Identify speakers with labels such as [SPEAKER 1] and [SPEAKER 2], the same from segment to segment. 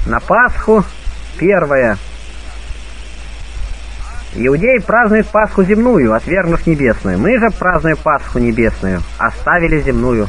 [SPEAKER 1] На Пасху первое. Иудеи празднуют Пасху земную, отвергнув небесную. Мы же празднуем Пасху небесную, оставили земную.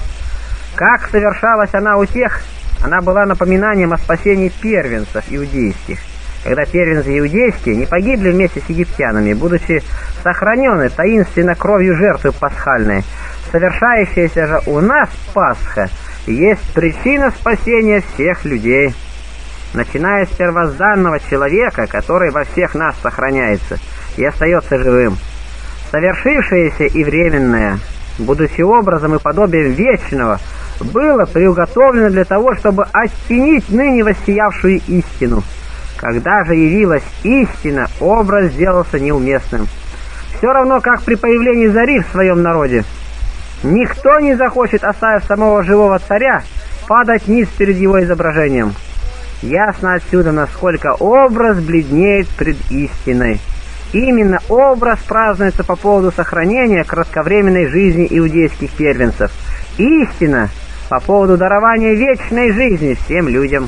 [SPEAKER 1] Как совершалась она у тех, она была напоминанием о спасении первенцев иудейских, когда первенцы иудейские не погибли вместе с египтянами, будучи сохранены таинственно кровью жертвы пасхальной. Совершающаяся же у нас Пасха есть причина спасения всех людей, начиная с первозданного человека, который во всех нас сохраняется и остается живым. Совершившееся и временное, будучи образом и подобием вечного, было приуготовлено для того, чтобы оттенить ныне воссиявшую истину. Когда же явилась истина, образ сделался неуместным. Все равно, как при появлении зари в своем народе. Никто не захочет, оставив самого живого царя, падать ниц перед его изображением. Ясно отсюда, насколько образ бледнеет пред истиной. Именно образ празднуется по поводу сохранения кратковременной жизни иудейских первенцев. Истина по поводу дарования вечной жизни всем людям.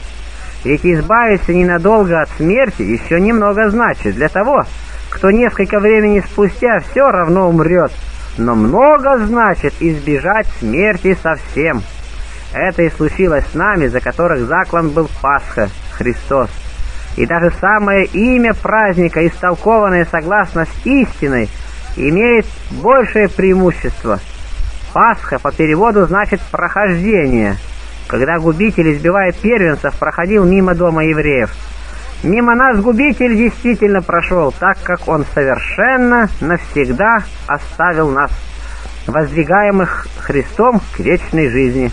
[SPEAKER 1] Ведь избавиться ненадолго от смерти еще немного значит для того, кто несколько времени спустя все равно умрет, но много значит избежать смерти совсем. Это и случилось с нами, за которых заклан был Пасха, Христос. И даже самое имя праздника, истолкованное согласно с истиной, имеет большее преимущество. Пасха по переводу значит «прохождение», когда губитель, избивая первенцев, проходил мимо дома евреев. Мимо нас губитель действительно прошел, так как он совершенно навсегда оставил нас, воздвигаемых Христом к вечной жизни.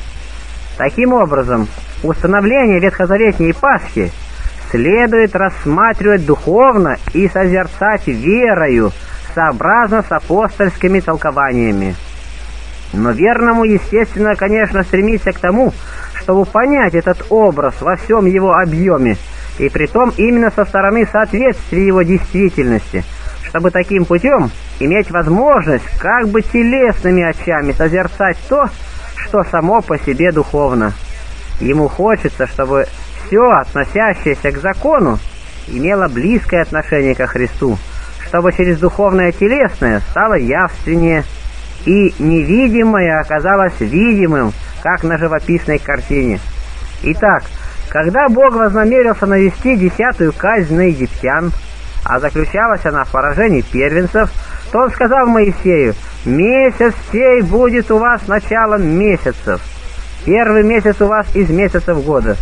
[SPEAKER 1] Таким образом, установление ветхозаветней Пасхи следует рассматривать духовно и созерцать верою, сообразно с апостольскими толкованиями. Но верному, естественно, конечно, стремиться к тому, чтобы понять этот образ во всем его объеме, и притом именно со стороны соответствия его действительности, чтобы таким путем иметь возможность как бы телесными очами созерцать то, что само по себе духовно. Ему хочется, чтобы все, относящееся к закону, имело близкое отношение ко Христу, чтобы через духовное телесное стало явственнее, и невидимое оказалось видимым, как на живописной картине. Итак, когда Бог вознамерился навести 10-ю казнь на египтян, а заключалась она в поражении первенцев, то он сказал Моисею: «Месяц сей будет у вас началом месяцев, первый месяц у вас из месяцев года».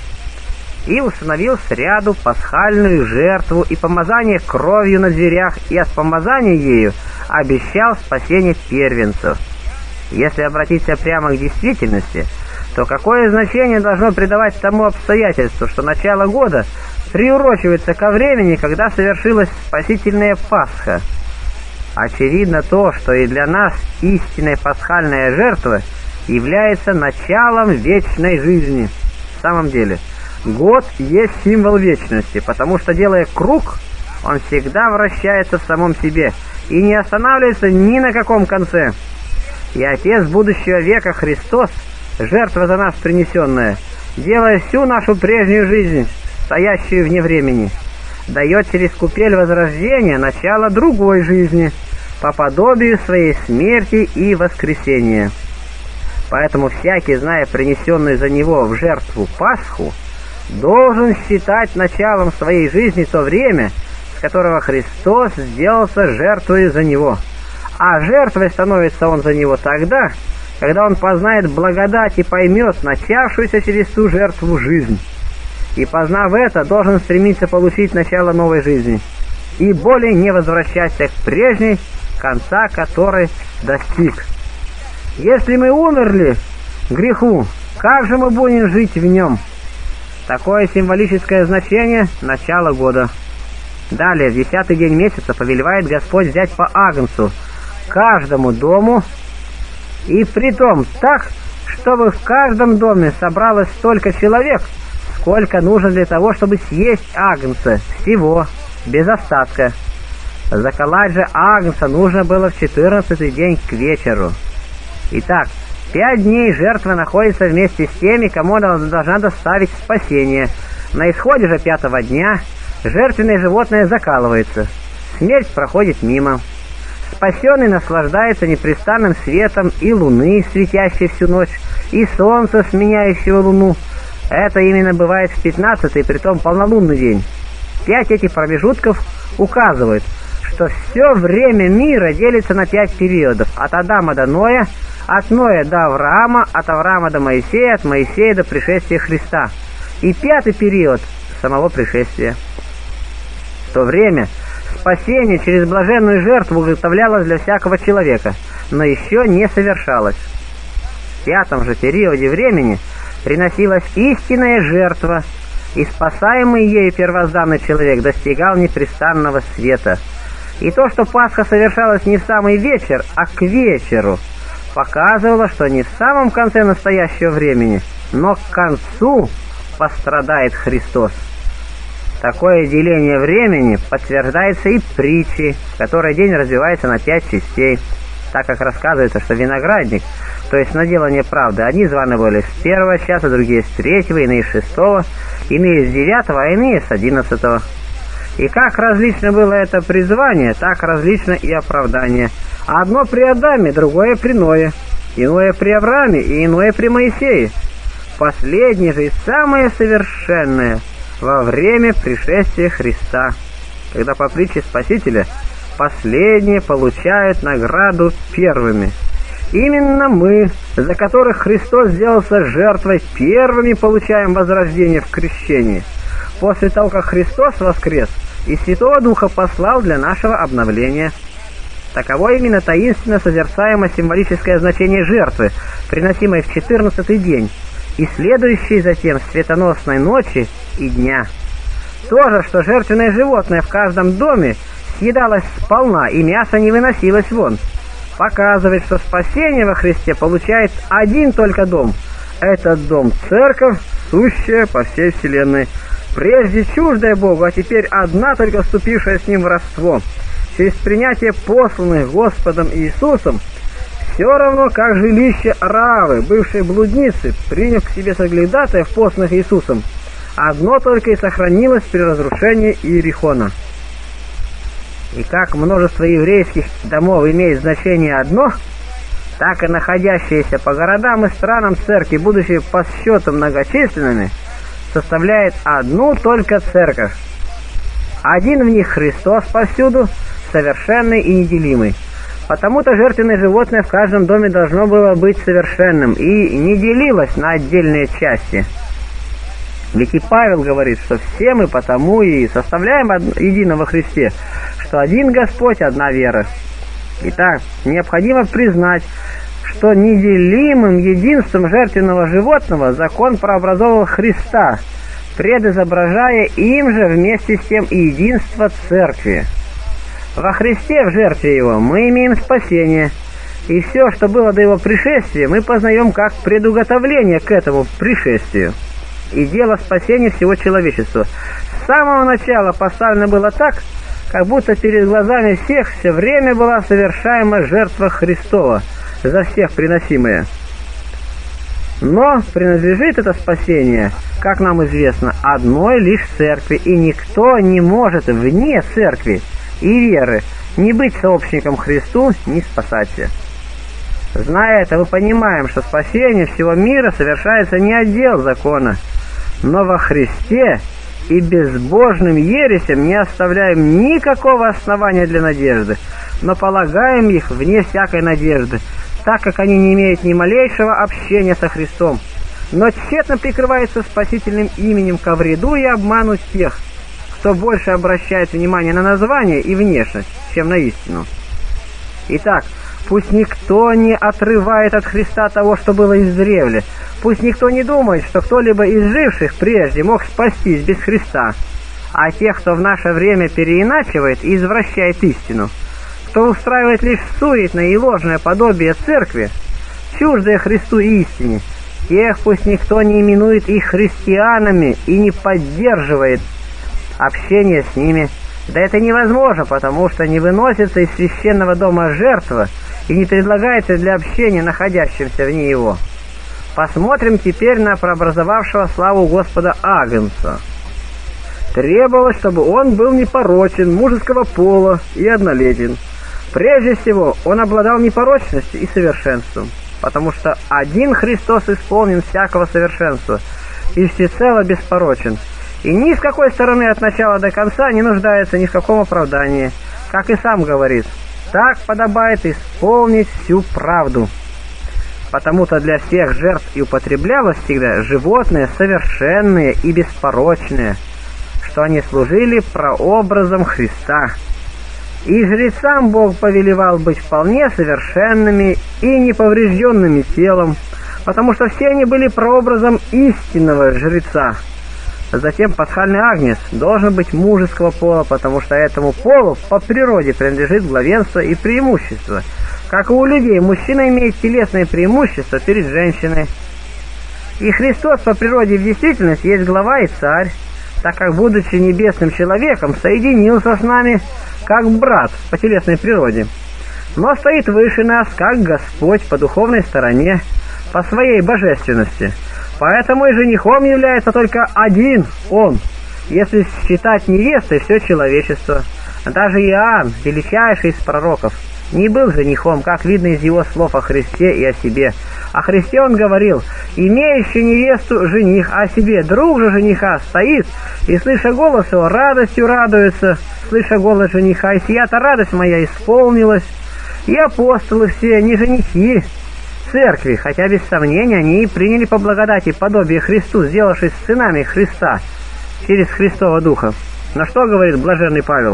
[SPEAKER 1] И установил сряду пасхальную жертву и помазание кровью на дверях, и от помазания ею обещал спасение первенцев. Если обратиться прямо к действительности, то какое значение должно придавать тому обстоятельству, что начало года приурочивается ко времени, когда совершилась спасительная Пасха? Очевидно то, что и для нас истинная пасхальная жертва является началом вечной жизни. В самом деле, год есть символ вечности, потому что, делая круг, он всегда вращается в самом себе и не останавливается ни на каком конце. И Отец будущего века Христос, жертва за нас принесенная, делая всю нашу прежнюю жизнь, стоящую вне времени, дает через купель возрождения начало другой жизни, по подобию своей смерти и воскресения. Поэтому всякий, зная принесенную за него в жертву Пасху, должен считать началом своей жизни то время, с которого Христос сделался жертвой за него. А жертвой становится он за него тогда, когда он познает благодать и поймет начавшуюся через ту жертву жизнь. И, познав это, должен стремиться получить начало новой жизни и более не возвращаться к прежней, конца которой достиг. Если мы умерли греху, как же мы будем жить в нем? Такое символическое значение – начало года. Далее, в 10-й день месяца повелевает Господь взять по агнцу каждому дому, и притом так, чтобы в каждом доме собралось столько человек, сколько нужно для того, чтобы съесть агнца, всего, без остатка. Заколоть же агнца нужно было в 14-й день к вечеру. Итак, 5 дней жертва находится вместе с теми, кому она должна доставить спасение. На исходе же 5-го дня жертвенное животное закалывается. Смерть проходит мимо. Спасенный наслаждается непрестанным светом и луны, светящей всю ночь, и солнца, сменяющего луну. Это именно бывает в 15-й, притом полнолунный день. 5 этих промежутков указывают, что все время мира делится на 5 периодов. От Адама до Ноя, от Ноя до Авраама, от Авраама до Моисея, от Моисея до пришествия Христа. И 5-й период самого пришествия. В то время спасение через блаженную жертву уготовлялось для всякого человека, но еще не совершалось. В 5-м же периоде времени приносилась истинная жертва, и спасаемый ею первозданный человек достигал непрестанного света. И то, что Пасха совершалась не в самый вечер, а к вечеру, показывало, что не в самом конце настоящего времени, но к концу пострадает Христос. Такое деление времени подтверждается и притчей, в которой день разбивается на 5 частей, так как рассказывается, что виноградник, то есть наделание правды, одни званы были с 1-го часа, другие с 3-го, иные с 6-го, иные с 9-го, а иные с 11-го. И как различно было это призвание, так различно и оправдание. Одно при Адаме, другое при Ное, иное при Аврааме и иное при Моисее. Последнее же и самое совершенное во время пришествия Христа, когда по притче Спасителя последние получают награду первыми. Именно мы, за которых Христос сделался жертвой, первыми получаем возрождение в крещении, после того, как Христос воскрес и Святого Духа послал для нашего обновления. Таково именно таинственно созерцаемое символическое значение жертвы, приносимой в 14-й день, и следующей затем светоносной ночи и дня. То же, что жертвенное животное в каждом доме съедалось сполна, и мясо не выносилось вон, показывает, что спасение во Христе получает один только дом. Этот дом — церковь, сущая по всей вселенной, прежде чуждая Богу, а теперь одна только вступившая с Ним в родство, через принятие посланных Господом Иисусом, все равно как жилище Раавы, бывшей блудницы, приняв к себе соглядатаев, посланных Иисусом, одно только и сохранилось при разрушении Иерихона. И как множество еврейских домов имеет значение одно, так и находящиеся по городам и странам церкви, будучи по счету многочисленными, составляет одну только церковь. Один в них Христос повсюду, совершенный и неделимый. Потому-то жертвенное животное в каждом доме должно было быть совершенным и не делилось на отдельные части. Ведь и Павел говорит, что все мы потому и составляем едино во Христе, что один Господь, одна вера. Итак, необходимо признать, что неделимым единством жертвенного животного закон прообразовал Христа, предизображая им же вместе с тем и единство Церкви. Во Христе, в жертве Его, мы имеем спасение, и все, что было до Его пришествия, мы познаем как предуготовление к этому пришествию. И дело спасения всего человечества с самого начала поставлено было так, как будто перед глазами всех все время была совершаема жертва Христова, за всех приносимая. Но принадлежит это спасение, как нам известно, одной лишь церкви, и никто не может вне церкви и веры не быть сообщником Христу, не спасаться. Зная это, мы понимаем, что спасение всего мира совершается не от дел закона, но во Христе, и безбожным ересям не оставляем никакого основания для надежды, но полагаем их вне всякой надежды, так как они не имеют ни малейшего общения со Христом, но тщетно прикрываются спасительным именем ко вреду и обману тех, кто больше обращает внимание на название и внешность, чем на истину. Итак, пусть никто не отрывает от Христа того, что было издревле. Пусть никто не думает, что кто-либо из живших прежде мог спастись без Христа. А тех, кто в наше время переиначивает и извращает истину, кто устраивает лишь суетное и ложное подобие церкви, чуждое Христу и истине, тех пусть никто не именует их христианами и не поддерживает общение с ними. Да это невозможно, потому что не выносится из священного дома жертва и не предлагается для общения находящимся вне его. Посмотрим теперь на прообразовавшего славу Господа Агнца. требовалось, чтобы он был непорочен, мужеского пола и однолетен. Прежде всего, он обладал непорочностью и совершенством, потому что один Христос исполнен всякого совершенства и всецело беспорочен, и ни с какой стороны от начала до конца не нуждается ни в каком оправдании, как и сам говорит: «Так подобает исполнить всю правду». Потому-то для всех жертв и употреблялось всегда животные совершенные и беспорочные, что они служили прообразом Христа. И жрецам Бог повелевал быть вполне совершенными и неповрежденными телом, потому что все они были прообразом истинного жреца. Затем пасхальный агнец должен быть мужеского пола, потому что этому полу по природе принадлежит главенство и преимущество. Как и у людей, мужчина имеет телесное преимущество перед женщиной. И Христос по природе в действительности есть глава и царь, так как, будучи небесным человеком, соединился с нами как брат по телесной природе, но стоит выше нас, как Господь по духовной стороне, по своей божественности. Поэтому и женихом является только один Он, если считать невестой все человечество. Даже Иоанн, величайший из пророков, не был женихом, как видно из его слов о Христе и о себе. О Христе он говорил: «Имеющий невесту жених, о себе друг же жениха стоит, и, слыша голос его, радостью радуется, слыша голос жениха, и сия-то радость моя исполнилась». И апостолы все не женихи церкви, хотя без сомнения они приняли по благодати подобие Христу, сделавшись сынами Христа через Христова Духа. На что говорит блаженный Павел?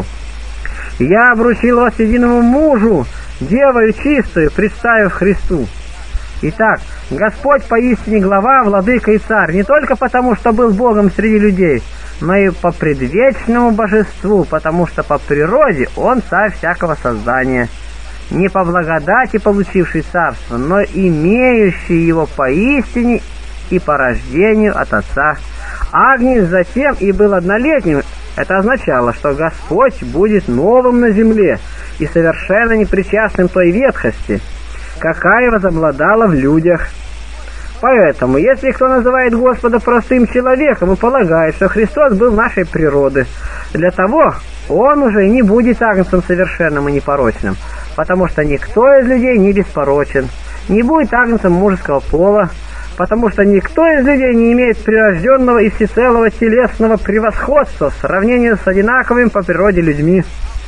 [SPEAKER 1] «Я обручил вас единому мужу, девою чистую, представив Христу». Итак, Господь поистине глава, владыка и царь, не только потому, что был Богом среди людей, но и по предвечному божеству, потому что по природе Он царь всякого создания, не по благодати получивший царство, но имеющий его поистине и по рождению от Отца. Агнец затем и был однолетним. Это означало, что Господь будет новым на земле и совершенно непричастным той ветхости, какая возобладала в людях. Поэтому, если кто называет Господа простым человеком и полагает, что Христос был нашей природы, для того он уже не будет агнцем совершенным и непорочным, потому что никто из людей не беспорочен, не будет агнцем мужеского пола, потому что никто из людей не имеет прирожденного и всецелого телесного превосходства в сравнении с одинаковыми по природе людьми.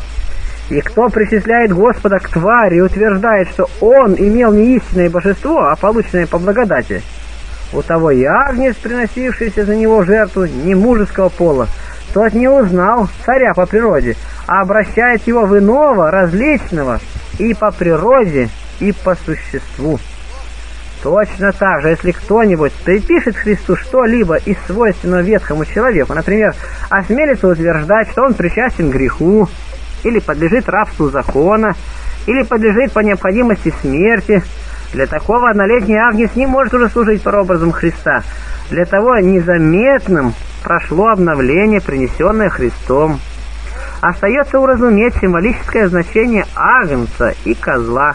[SPEAKER 1] И кто причисляет Господа к твари и утверждает, что Он имел не истинное божество, а полученное по благодати, у того и агнец, приносившийся за него в жертву, не мужеского пола, тот не узнал царя по природе, а обращает его в иного, различного, и по природе, и по существу. Точно так же, если кто-нибудь припишет Христу что-либо из свойственного ветхому человеку, например, осмелится утверждать, что он причастен к греху, или подлежит рабству закона, или подлежит по необходимости смерти, для такого однолетний агнец не может уже служить прообразом Христа. Для того незаметным прошло обновление, принесенное Христом. Остается уразуметь символическое значение агнца и козла.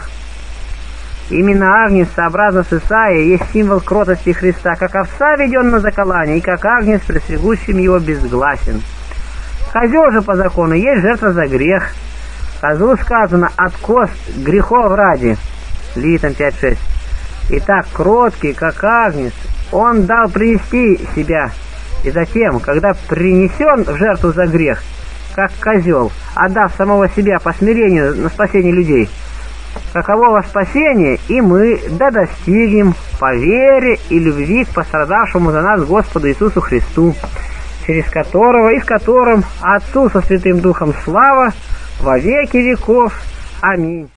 [SPEAKER 1] Именно агнец, сообразно с Исаией, есть символ кротости Христа, как овца веден на заколание, и как агнец, присягущим его, безгласен. Козел же по закону есть жертва за грех. Козлу сказано: «Откос грехов ради». Левитам 5:6. Итак, кроткий, как агнец, он дал принести себя. И затем, когда принесен в жертву за грех, как козел, отдав самого себя по смирению на спасение людей, какового спасения и мы достигнем по вере и любви к пострадавшему за нас Господу Иисусу Христу, через которого и с которым Отцу со Святым Духом слава во веки веков. Аминь.